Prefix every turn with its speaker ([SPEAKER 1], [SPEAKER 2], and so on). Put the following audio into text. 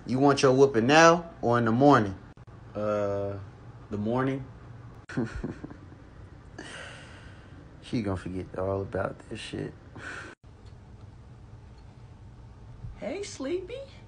[SPEAKER 1] You want your whooping now or in the morning?
[SPEAKER 2] The morning.
[SPEAKER 1] She gonna forget all about this shit.
[SPEAKER 2] Hey, Sleepy.